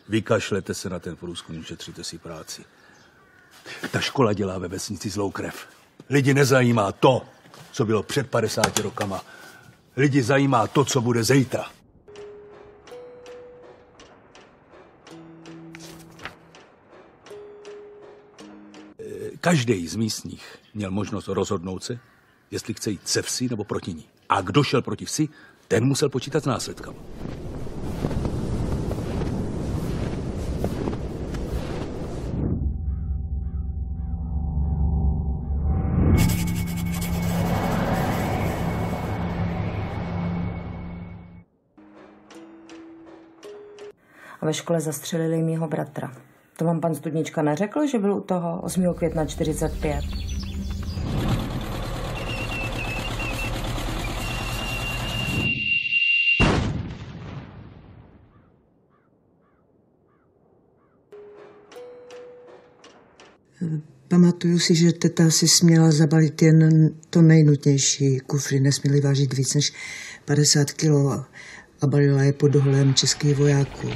Vykašlete se na ten průzkum, ušetříte si práci. Ta škola dělá ve vesnici zlou krev. Lidi nezajímá to, co bylo před 50 rokama. Lidi zajímá to, co bude zítra. Každý z místních měl možnost rozhodnout se, jestli chce jít se vsi nebo proti ní. A kdo šel proti vsi, ten musel počítat s následkama. A ve škole zastřelili mýho bratra. To vám pan Studnička neřekl, že byl u toho 8. května 45? Pamatuju si, že teta si směla zabalit jen to nejnutnější. Kufry nesměly vážit víc než 50 kilo a balila je pod dohledem českých vojáků.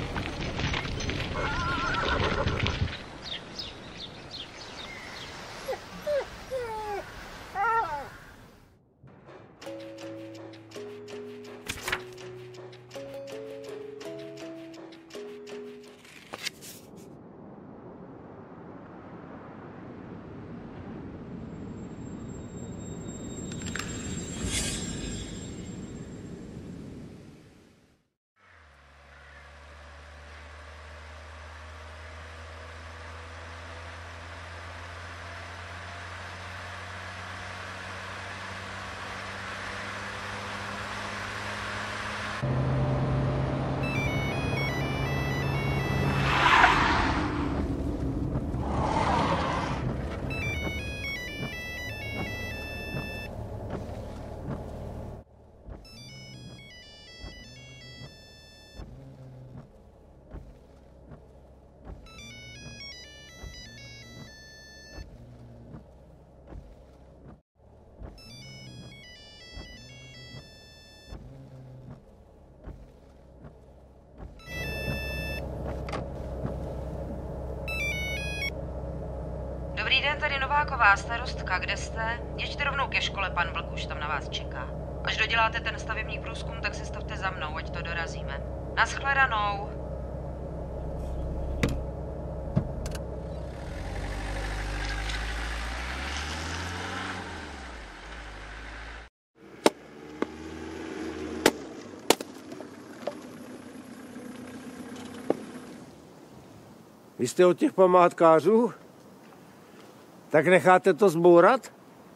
Dobrý den, tady Nováková, starostka, kde jste? Jeďte rovnou ke škole, pan Vlk už tam na vás čeká. Až doděláte ten stavební průzkum, tak se stavte za mnou, ať to dorazíme. Naschledanou. Vy jste od těch památkářů? Tak necháte to zbourat?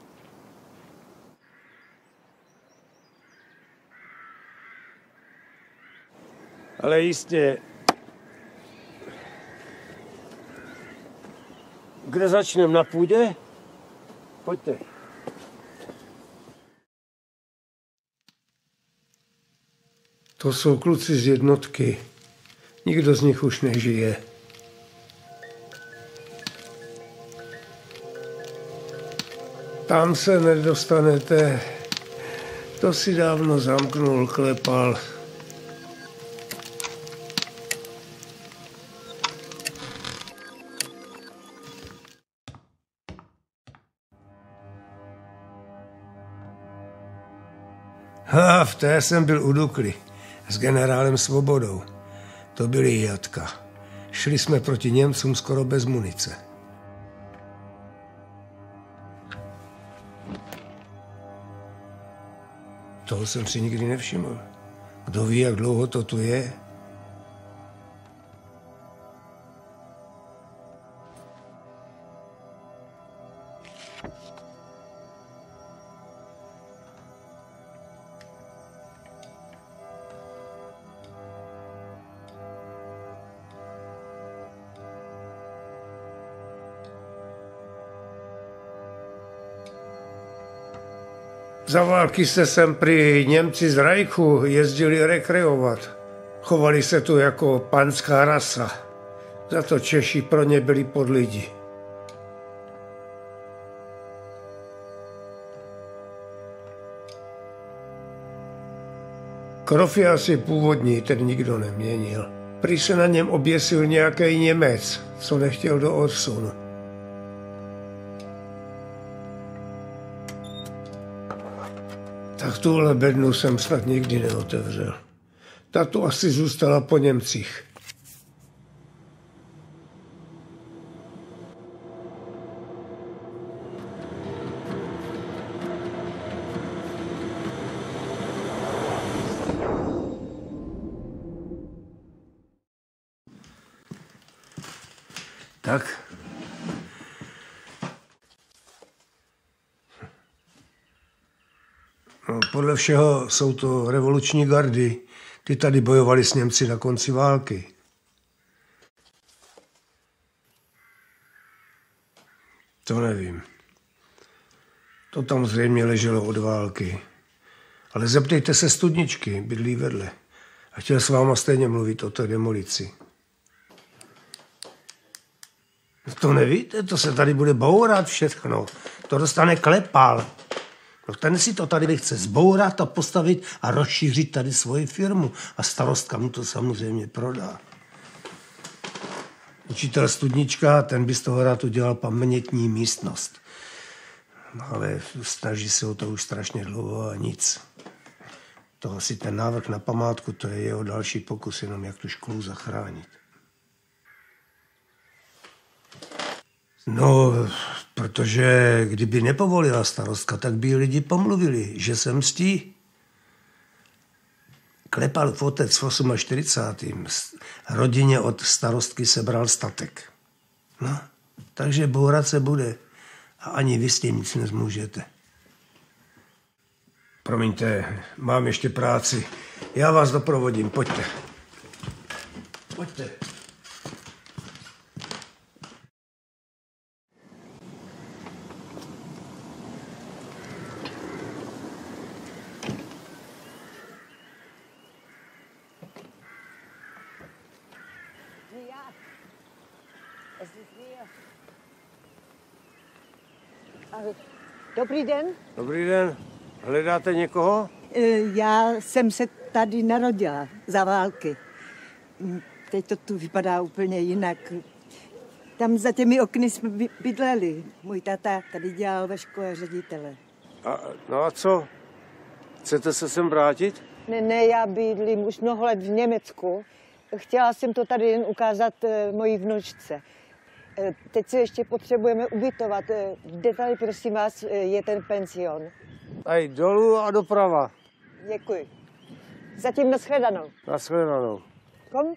Ale jistě. Kde začneme? Na půdě? Pojďte. To jsou kluci z jednotky. Nikdo z nich už nežije. Tam se nedostanete. To si dávno zamknul, klepal. V té jsem byl u Dukly s generálem Svobodou. To byly jatka. Šli jsme proti Němcům skoro bez munice. Toho jsem si nikdy nevšiml. Kdo ví, jak dlouho to tu je? Za války se sem prý Němci z Reichu jezdili rekreovat. Chovali se tu jako panská rasa. Za to Češi pro ně byli podlidi. Krov je asi původní, ten nikdo neměnil. Prý se na něm oběsil nějaký Němec, co nechtěl do odsunu. Tak tuhle bednu jsem snad nikdy neotevřel. Ta tu asi zůstala po Němcích. Tak. No, podle všeho jsou to revoluční gardy. Ty tady bojovali s Němci na konci války. To nevím. To tam zřejmě leželo od války. Ale zeptejte se studničky, bydlí vedle. A chtěl s váma stejně mluvit o té demolici. To nevíte, to se tady bude bourat všechno. To dostane Klepal. No ten si to tady chce zbourat a postavit a rozšířit tady svoji firmu. A starostka mu to samozřejmě prodá. Učitel Studnička, ten by z toho rád udělal pamětní místnost. No, ale snaží se o to už strašně dlouho a nic. To asi ten návrh na památku, to je jeho další pokus, jenom jak tu školu zachránit. No, protože kdyby nepovolila starostka, tak by lidi pomluvili, že se mstí. Klepalův otec v 48. rodině od starostky sebral statek. No, takže bourat se bude a ani vy s tím nic nezmůžete. Promiňte, mám ještě práci. Já vás doprovodím, pojďte. Pojďte. Dobrý den. Dobrý den. Hledáte někoho? Já jsem se tady narodila za války. Teď to tu vypadá úplně jinak. Tam za těmi okny jsme bydleli. Můj táta tady dělal ve škole ředitele. No a co? Chcete se sem vrátit? Ne, já bydlím už mnoho let v Německu. Chtěla jsem to tady jen ukázat mojí vnučce. Teď se ještě potřebujeme ubytovat. Kde tady, prosím vás, je ten pension? Tady dolů a doprava. Děkuji. Zatím nashledanou. Nashledanou. Kom?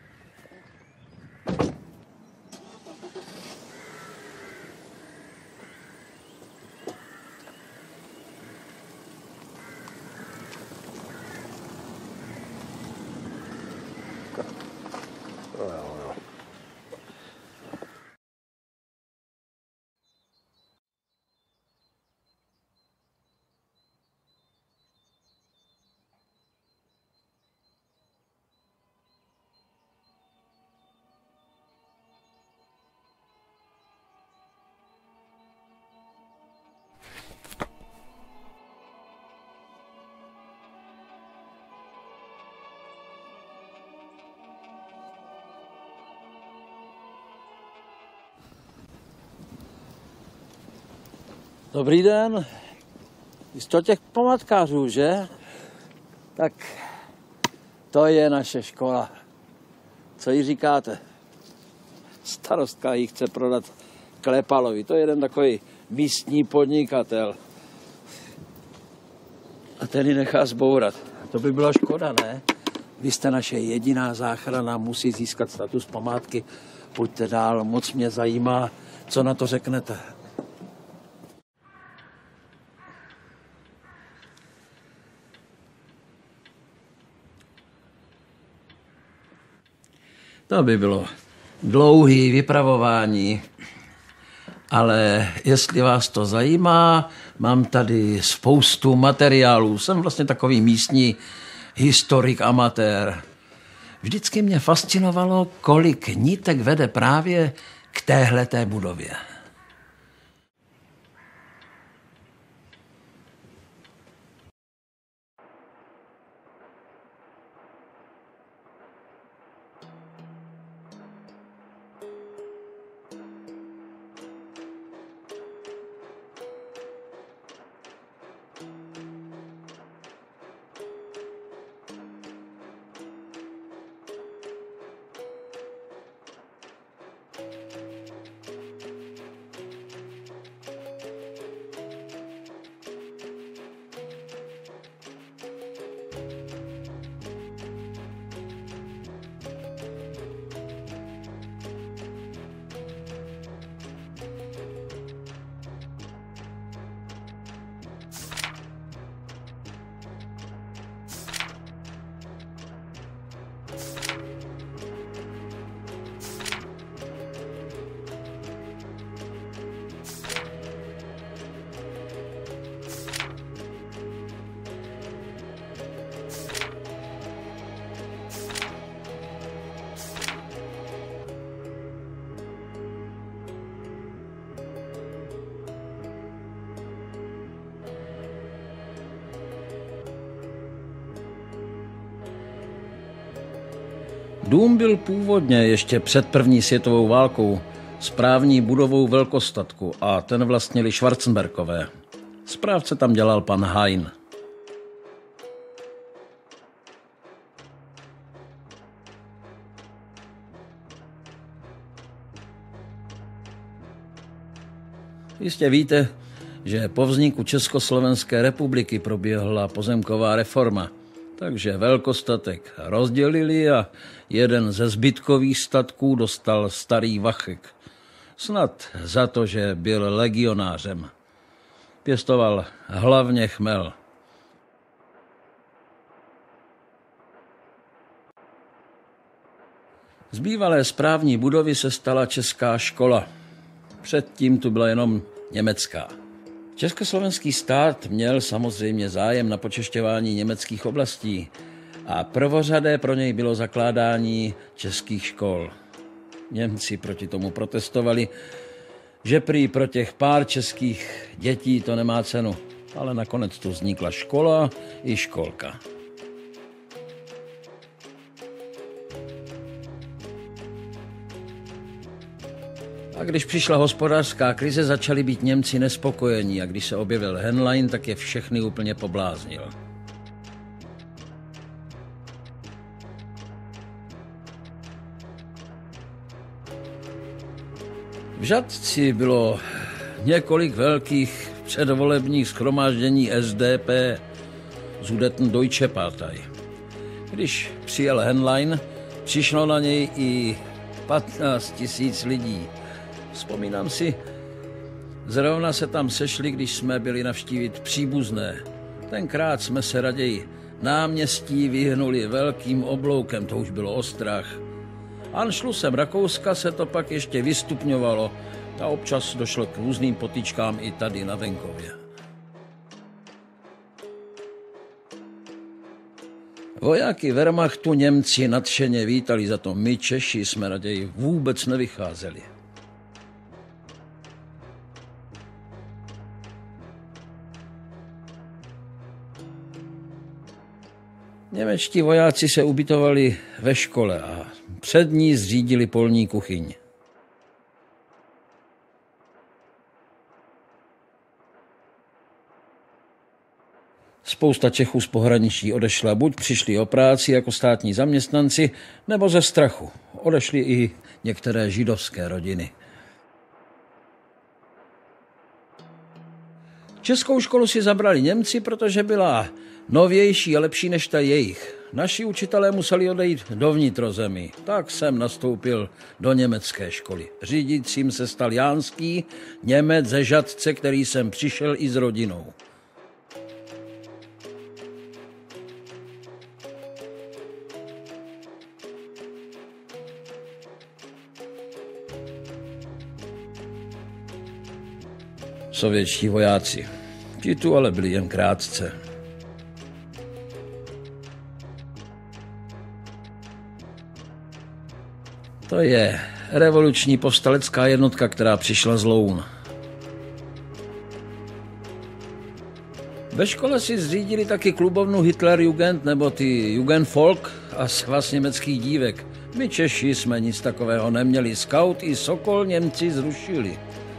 Dobrý den. Jste těch památkářů, že? Tak to je naše škola. Co jí říkáte? Starostka ji chce prodat Klepalovi. To je jeden takový místní podnikatel. A ten ji nechá zbourat. To by byla škoda, ne? Vy jste naše jediná záchrana, musí získat status památky. Pojďte dál, moc mě zajímá, co na to řeknete. To by bylo dlouhé vypravování, ale jestli vás to zajímá, mám tady spoustu materiálů. Jsem vlastně takový místní historik amatér. Vždycky mě fascinovalo, kolik nitek vede právě k téhleté budově. Dům byl původně ještě před první světovou válkou správní budovou velkostatku a ten vlastnili Schwarzenbergové. Správce tam dělal pan Hein. Jistě víte, že po vzniku Československé republiky proběhla pozemková reforma, takže velkostatek rozdělili a jeden ze zbytkových statků dostal starý Vachek. Snad za to, že byl legionářem. Pěstoval hlavně chmel. Z bývalé správní budovy se stala česká škola. Předtím tu byla jenom německá. Československý stát měl samozřejmě zájem na počešťování německých oblastí a prvořadé pro něj bylo zakládání českých škol. Němci proti tomu protestovali, že prý pro těch pár českých dětí to nemá cenu, ale nakonec tu vznikla škola i školka. A když přišla hospodářská krize, začali být Němci nespokojení a když se objevil Henlein, tak je všechny úplně pobláznil. V Žatci bylo několik velkých předvolebních shromáždění SDP, Sudeten Deutsche Partei. Když přijel Henlein, přišlo na něj i 15 000 lidí. Vzpomínám si, zrovna se tam sešli, když jsme byli navštívit příbuzné. Tenkrát jsme se raději náměstí vyhnuli velkým obloukem, to už bylo ostrach. Anšlusem Rakouska se to pak ještě vystupňovalo a občas došlo k různým potýčkám i tady na venkově. Vojáky Wehrmachtu Němci nadšeně vítali, za to my Češi jsme raději vůbec nevycházeli. Němečtí vojáci se ubytovali ve škole a před ní zřídili polní kuchyň. Spousta Čechů z pohraničí odešla, buď přišli o práci jako státní zaměstnanci, nebo ze strachu. Odešly i některé židovské rodiny. Českou školu si zabrali Němci, protože byla novější a lepší než ta jejich. Naši učitelé museli odejít do vnitrozemí. Tak jsem nastoupil do německé školy. Řídícím se stal Jánský, Němec ze Žatce, který jsem přišel i s rodinou. Sovětští vojáci. Ti tu ale byli jen krátce. To je revoluční povstalecká jednotka, která přišla z Loun. Ve škole si zřídili taky klubovnu Hitlerjugend nebo ty Jugendvolk a svaz německých dívek. My Češi jsme nic takového neměli. Scout i Sokol Němci zrušili.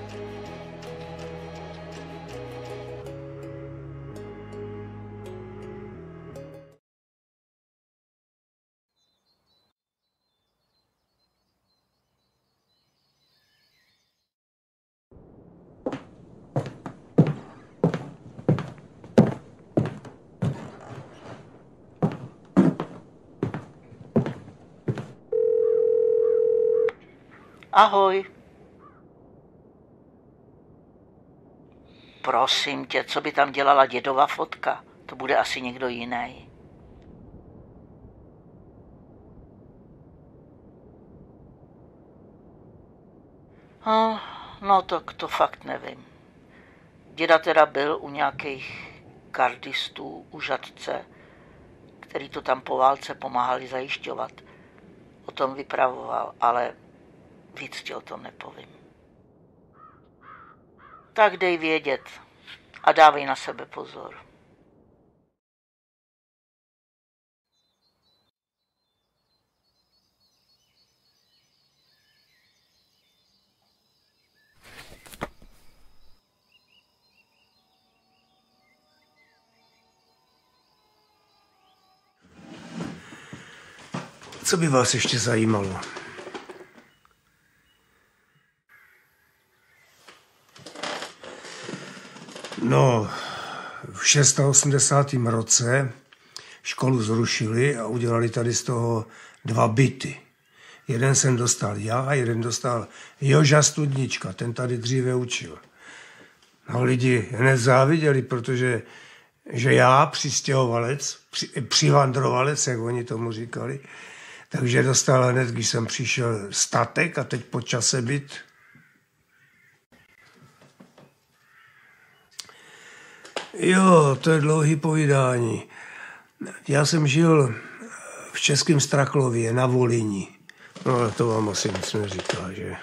Ahoj. Prosím tě, co by tam dělala dědova fotka? To bude asi někdo jiný. No tak to fakt nevím. Děda teda byl u nějakých gardistů u Žatce, který to tam po válce pomáhali zajišťovat. O tom vypravoval, ale víc ti o tom nepovím. Tak dej vědět a dávej na sebe pozor. Co by vás ještě zajímalo? No, v 86. roce školu zrušili a udělali tady z toho 2 byty. Jeden jsem dostal já a jeden dostal Joža Studnička, ten tady dříve učil. No, lidi hned záviděli, protože že já, přistěhovalec, přivandrovalec, jak oni tomu říkali, takže dostal hned, když jsem přišel, statek a teď po čase byt. Jo, to je dlouhý povídání. Já jsem žil v Českém Straklově na Volini. No ale to vám asi nic neříká, že?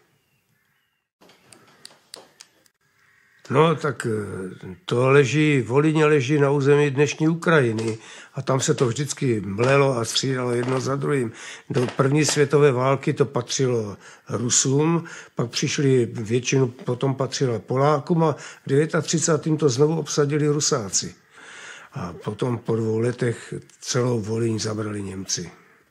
No tak to Volině leží na území dnešní Ukrajiny a tam se to vždycky mlelo a střídalo jedno za druhým. Do první světové války to patřilo Rusům, pak přišli většinu, potom patřilo Polákům a v 39. to znovu obsadili Rusáci. A potom po 2 letech celou Volíň zabrali Němci.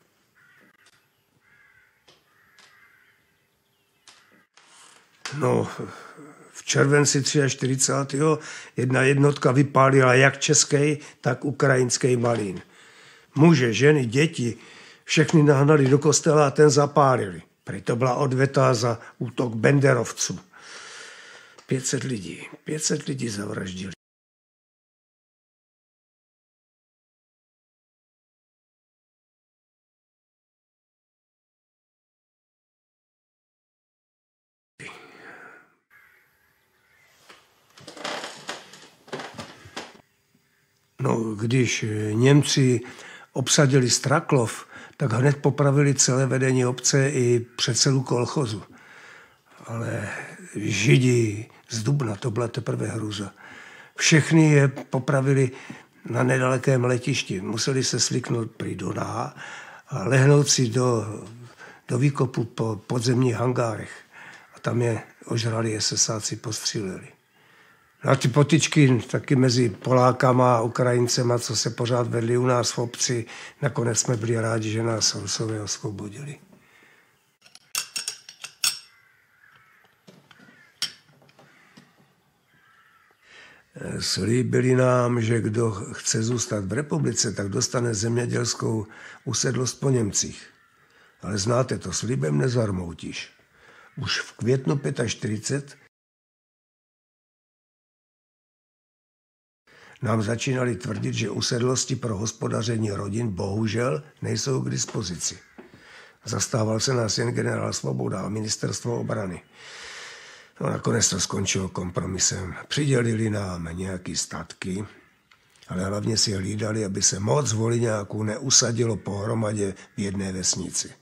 No, v červenci 43. jedna jednotka vypálila jak český, tak ukrajinský Malín. Muže, ženy, děti, všechny nahnali do kostela a ten zapálili. Prý to byla odveta za útok banderovců. 500 lidí zavraždili. No, když Němci obsadili Straklov, tak hned popravili celé vedení obce i předsedu kolchozu. Ale Židi z Dubna, to byla teprve hrůza. Všechny je popravili na nedalekém letišti. Museli se sliknout prý do náha a lehnout si do výkopu po podzemních hangárech. A tam je ožrali SSáci, postříleli. No a ty potyčky taky mezi Polákama a Ukrajincema, co se pořád vedli u nás v obci, nakonec jsme byli rádi, že nás Rusové osvobodili. Slíbili nám, že kdo chce zůstat v republice, tak dostane zemědělskou usedlost po Němcích. Ale znáte to, slibem nezarmoutíš. Už v květnu 45 nám začínali tvrdit, že usedlosti pro hospodaření rodin bohužel nejsou k dispozici. Zastával se nás jen generál Svoboda a ministerstvo obrany. No, nakonec to skončilo kompromisem. Přidělili nám nějaký statky, ale hlavně si hlídali, aby se moc voliňáků neusadilo pohromadě v jedné vesnici.